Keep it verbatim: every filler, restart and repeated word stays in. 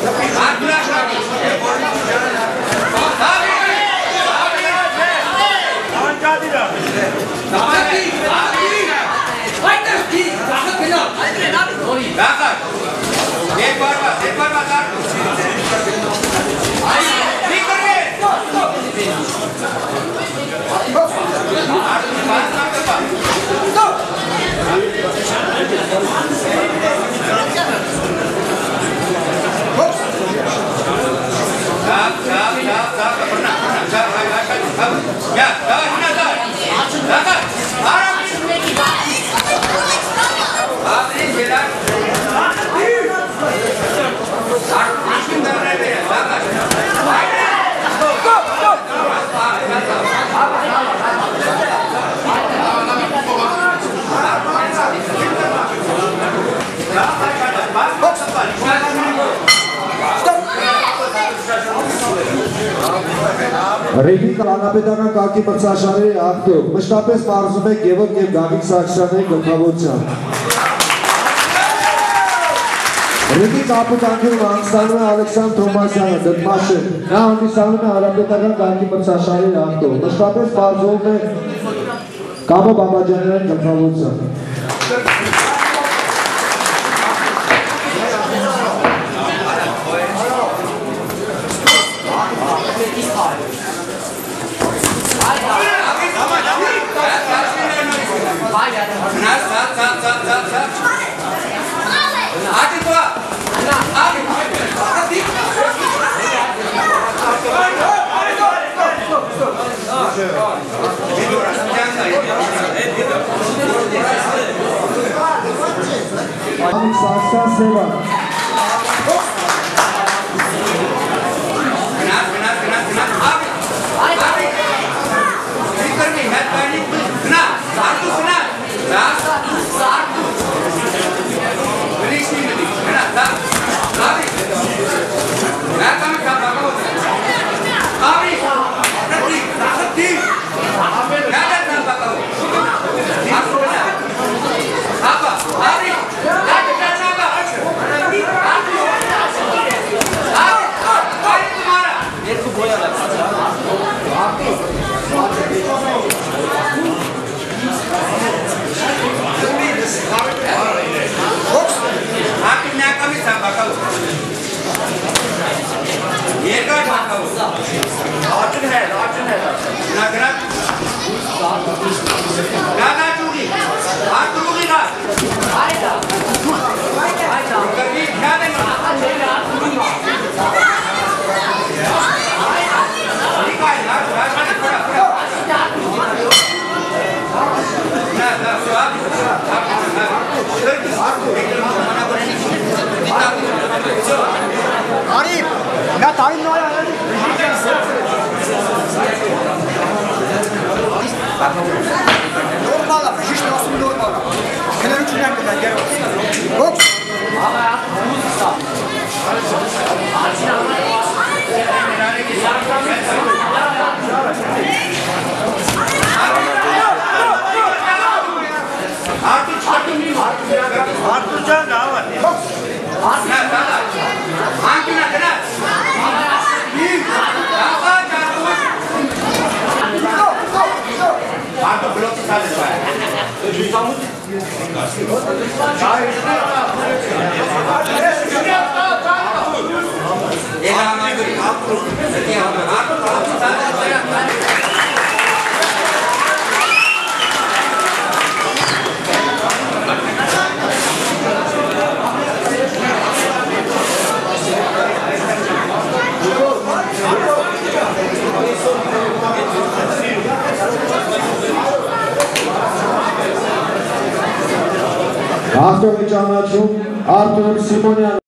Ռեգին կլանապետական կարգի մրցաշարերի ակտով մշտապես պարզում է Գևորգ և Գագիկ Սարգսյանների գլխավորությամբ։ Ռեգի կապիտանքերում հանդիսանում է Ալեքսանդր Թոմասյանը, դդմաշը, նա հանդիսանում է հանրապետական կարգի մրցաշարերի ակտով, մշտապես պարզում է Կամո Բաբաջանյանի գլխավորությամբ։ Gavik Sարգսյան Սևան Arif, ya tayin ne var? Normal ama, hiç nasıl normal. Kenar üçünden kadar gel olsun. Hop. Artıracağım daha var. Artık blok sadece var. Արտոն Ճանաչում, Արտոն Սիմոնյան